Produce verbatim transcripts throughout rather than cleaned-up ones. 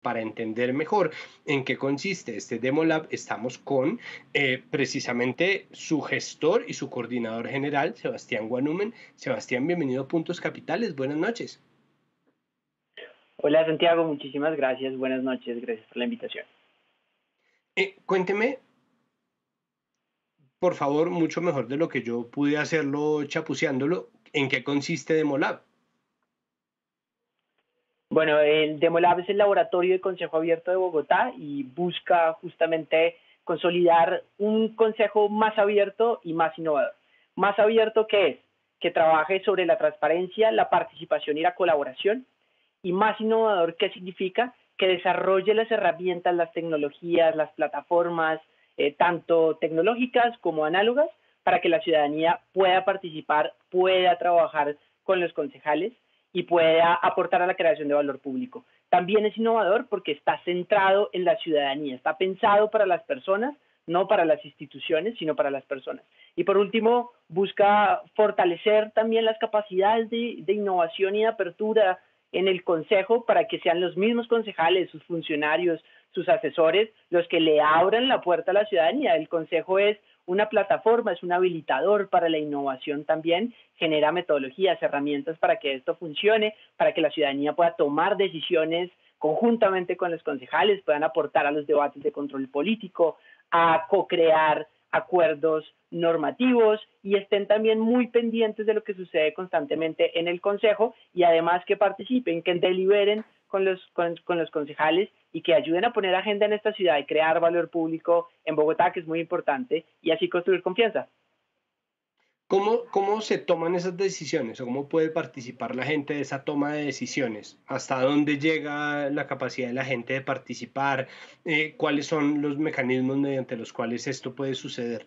Para entender mejor en qué consiste este DemoLab, estamos con eh, precisamente su gestor y su coordinador general, Sebastián Guanumen. Sebastián, bienvenido a Puntos Capitales. Buenas noches. Hola Santiago, muchísimas gracias. Buenas noches, gracias por la invitación. Eh, cuénteme, por favor, mucho mejor de lo que yo pude hacerlo chapuceándolo, en qué consiste DemoLab. Bueno, el DemoLab es el laboratorio de Consejo Abierto de Bogotá y busca justamente consolidar un consejo más abierto y más innovador. Más abierto que es que trabaje sobre la transparencia, la participación y la colaboración, y más innovador que significa que desarrolle las herramientas, las tecnologías, las plataformas, eh, tanto tecnológicas como análogas, para que la ciudadanía pueda participar, pueda trabajar con los concejales y pueda aportar a la creación de valor público. También es innovador porque está centrado en la ciudadanía, está pensado para las personas, no para las instituciones, sino para las personas. Y por último, busca fortalecer también las capacidades de, de innovación y de apertura en el consejo para que sean los mismos concejales, sus funcionarios, sus asesores, los que le abran la puerta a la ciudadanía. El consejo es una plataforma, es un habilitador para la innovación también, genera metodologías, herramientas para que esto funcione, para que la ciudadanía pueda tomar decisiones conjuntamente con los concejales, puedan aportar a los debates de control político, a co-crear acuerdos normativos y estén también muy pendientes de lo que sucede constantemente en el Consejo y además que participen, que deliberen con los, con, con los concejales y que ayuden a poner agenda en esta ciudad y crear valor público en Bogotá, que es muy importante, y así construir confianza. ¿Cómo, ¿Cómo se toman esas decisiones o cómo puede participar la gente de esa toma de decisiones? ¿Hasta dónde llega la capacidad de la gente de participar? Eh, ¿Cuáles son los mecanismos mediante los cuales esto puede suceder?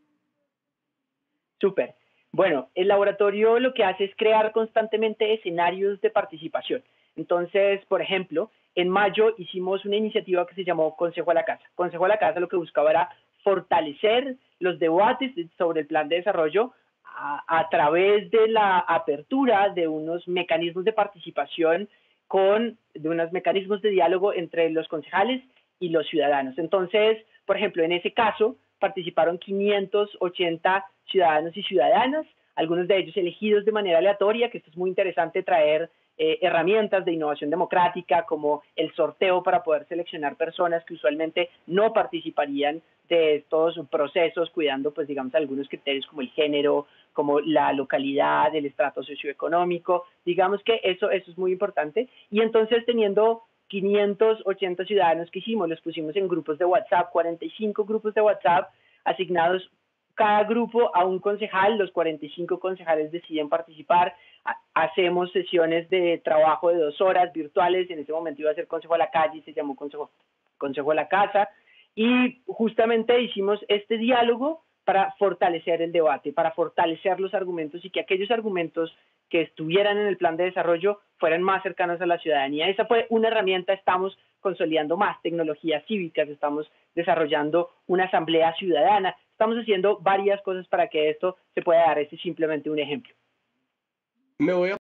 Súper. Bueno, el laboratorio lo que hace es crear constantemente escenarios de participación. Entonces, por ejemplo, en mayo hicimos una iniciativa que se llamó Consejo a la Casa. Consejo a la Casa lo que buscaba era fortalecer los debates sobre el plan de desarrollo a, a través de la apertura de unos mecanismos de participación con de unos mecanismos de diálogo entre los concejales y los ciudadanos. Entonces, por ejemplo, en ese caso participaron quinientos ochenta ciudadanos y ciudadanas, algunos de ellos elegidos de manera aleatoria, que esto es muy interesante traer eh, herramientas de innovación democrática como el sorteo para poder seleccionar personas que usualmente no participarían de estos procesos, cuidando pues digamos algunos criterios como el género, como la localidad, el estrato socioeconómico, digamos que eso, eso es muy importante. Y entonces teniendo quinientos ochenta ciudadanos que hicimos, los pusimos en grupos de WhatsApp, cuarenta y cinco grupos de WhatsApp asignados cada grupo a un concejal, los cuarenta y cinco concejales deciden participar, hacemos sesiones de trabajo de dos horas virtuales, en ese momento iba a ser Consejo a la Calle, se llamó Consejo, Consejo a la Casa, y justamente hicimos este diálogo para fortalecer el debate, para fortalecer los argumentos y que aquellos argumentos que estuvieran en el plan de desarrollo fueran más cercanos a la ciudadanía. Esa fue una herramienta, estamos consolidando más tecnologías cívicas, estamos desarrollando una asamblea ciudadana, estamos haciendo varias cosas para que esto se pueda dar, este es simplemente un ejemplo. Me voy a